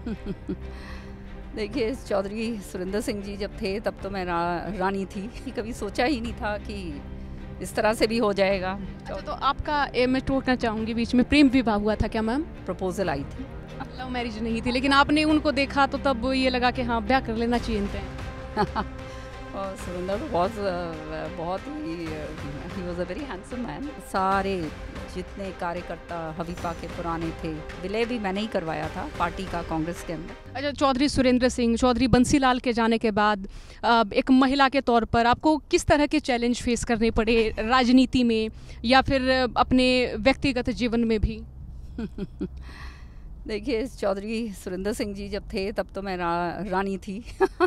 देखिए, चौधरी सुरिंदर सिंह जी जब थे तब तो मैं रानी थी। कभी सोचा ही नहीं था कि इस तरह से भी हो जाएगा। अच्छा, तो आपका मैं टोकना चाहूँगी, बीच में प्रेम विवाह हुआ था क्या मैम? प्रपोजल आई थी। लव मैरिज नहीं थी, लेकिन आपने उनको देखा तो तब ये लगा कि हाँ ब्याह कर लेना चाहिए इनसे। और सुरिंदर तो बहुत ही ही was a very handsome man. सारे जितने कार्यकर्ता हबीपा के पुराने थे, विलय भी मैंने ही करवाया था पार्टी का, कांग्रेस के अंदर। अच्छा, चौधरी सुरेंद्र सिंह, चौधरी बंसीलाल के जाने के बाद एक महिला के तौर पर आपको किस तरह के चैलेंज फेस करने पड़े राजनीति में या फिर अपने व्यक्तिगत जीवन में भी? देखिए, चौधरी सुरिंदर सिंह जी जब थे तब तो मैं रानी थी।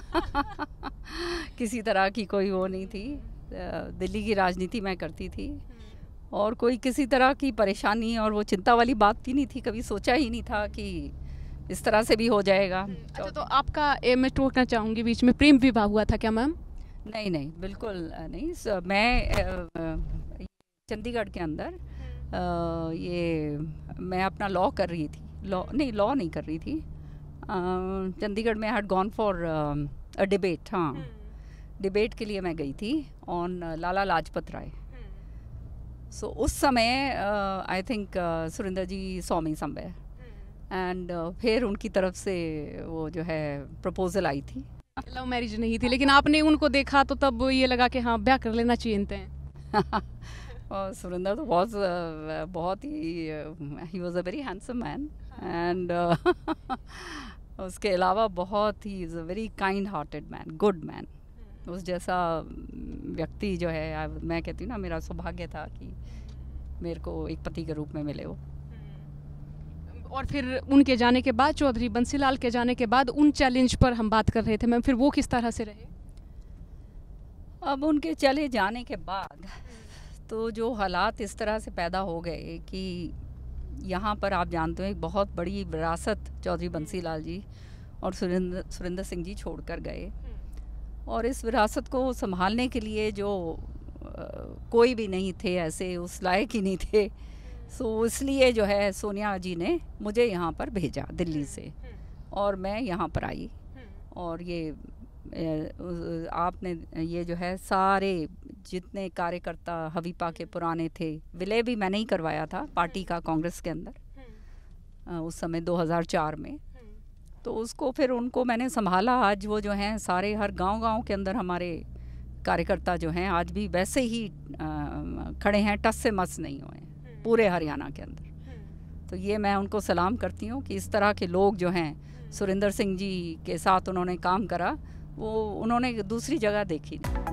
किसी तरह की कोई वो नहीं थी। दिल्ली की राजनीति मैं करती थी और कोई किसी तरह की परेशानी और वो चिंता वाली बात ही नहीं थी। कभी सोचा ही नहीं था कि इस तरह से भी हो जाएगा। अच्छा, तो आपका मैं टोकना चाहूँगी, बीच में प्रेम विवाह हुआ था क्या मैम? नहीं, बिल्कुल नहीं। मैं चंडीगढ़ के अंदर ये मैं अपना लॉ कर रही थी। लॉ नहीं कर रही थी। चंडीगढ़ में had gone for a debate. हाँ, डिबेट के लिए मैं गई थी ऑन लाला लाजपत राय। सो उस समय I think Surinder ji saw me somewhere and फिर उनकी तरफ से वो जो है प्रपोजल आई थी। लव मैरिज नहीं थी, लेकिन आपने उनको देखा तो तब ये लगा कि हाँ ब्याह कर लेना चाहिए इनसे। और सुरिंदर तो बहुत ही ही was a very handsome man and उसके अलावा बहुत ही is a very kind hearted man, good man. उस जैसा व्यक्ति जो है, मैं कहती हूँ ना, मेरा सौभाग्य था कि मेरे को एक पति के रूप में मिले वो। और फिर उनके जाने के बाद, चौधरी बंसीलाल के जाने के बाद, उन चैलेंज पर हम बात कर रहे थे मैम, फिर वो किस तरह से रहे? अब उनके चले जाने के बाद तो जो हालात इस तरह से पैदा हो गए कि यहाँ पर आप जानते हो एक बहुत बड़ी विरासत चौधरी बंसीलाल जी और सुरिंदर सिंह जी छोड़ कर गए और इस विरासत को संभालने के लिए जो कोई भी नहीं थे, ऐसे उस लायक ही नहीं थे। सो इसलिए जो है सोनिया जी ने मुझे यहाँ पर भेजा दिल्ली से और मैं यहाँ पर आई। और ये आपने ये जो है सारे जितने कार्यकर्ता हबीपा के पुराने थे, विलय भी मैंने ही करवाया था पार्टी का, कांग्रेस के अंदर उस समय 2004 में। तो उसको फिर उनको मैंने संभाला। आज वो जो हैं सारे हर गांव के अंदर हमारे कार्यकर्ता जो हैं आज भी वैसे ही खड़े हैं, टस से मस नहीं हुए पूरे हरियाणा के अंदर। तो ये मैं उनको सलाम करती हूँ कि इस तरह के लोग जो हैं, सुरिंदर सिंह जी के साथ उन्होंने काम करा, वो उन्होंने दूसरी जगह देखी नहीं।